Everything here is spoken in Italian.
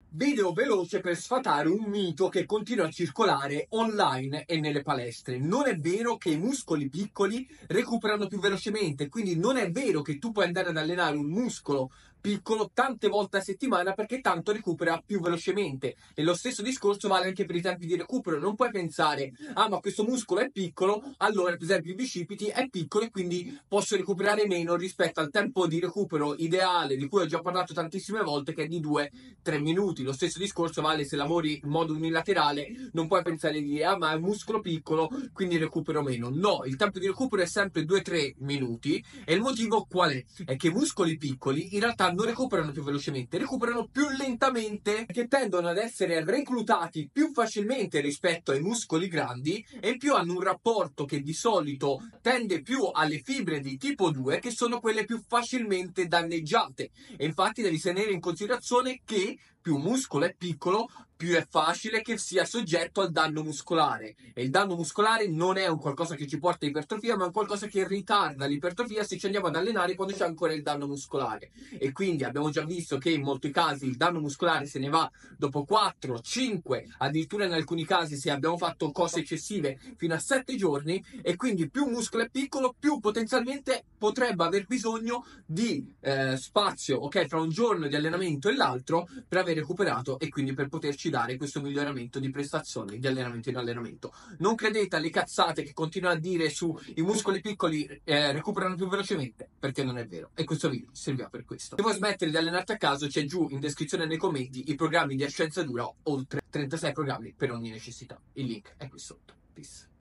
Video veloce per sfatare un mito che continua a circolare online e nelle palestre. Non è vero che i muscoli piccoli recuperano più velocemente, quindi non è vero che tu puoi andare ad allenare un muscolo piccolo tante volte a settimana perché tanto recupera più velocemente. E lo stesso discorso vale anche per i tempi di recupero. Non puoi pensare, ah, ma questo muscolo è piccolo, allora per esempio il bicipiti è piccolo e quindi posso recuperare meno rispetto al tempo di recupero ideale di cui ho già parlato tantissime volte, che è di 2-3 minuti. Lo stesso discorso vale se lavori in modo unilaterale. Non puoi pensare di dire, ah, ma è un muscolo piccolo quindi recupero meno. No, il tempo di recupero è sempre 2-3 minuti. E il motivo qual è? È che i muscoli piccoli in realtà non recuperano più velocemente, recuperano più lentamente, che tendono ad essere reclutati più facilmente rispetto ai muscoli grandi, e in più hanno un rapporto che di solito tende più alle fibre di tipo 2, che sono quelle più facilmente danneggiate. E infatti devi tenere in considerazione che più muscolo è piccolo, più è facile che sia soggetto al danno muscolare. E il danno muscolare non è un qualcosa che ci porta a ipertrofia, ma è un qualcosa che ritarda l'ipertrofia se ci andiamo ad allenare quando c'è ancora il danno muscolare. E quindi abbiamo già visto che in molti casi il danno muscolare se ne va dopo 4, 5, addirittura in alcuni casi, se abbiamo fatto cose eccessive, fino a 7 giorni. E quindi più un muscolo è piccolo, più potenzialmente potrebbe aver bisogno di spazio, ok, tra un giorno di allenamento e l'altro, per aver recuperato e quindi per poterci dare questo miglioramento di prestazioni di allenamento in allenamento. Non credete alle cazzate che continuano a dire su i muscoli piccoli recuperano più velocemente, perché non è vero. E questo video serviva per questo. Se vuoi smettere di allenarti a caso, c'è giù in descrizione nei commenti i programmi di Ascenza Dura, oltre 36 programmi per ogni necessità. Il link è qui sotto. Peace.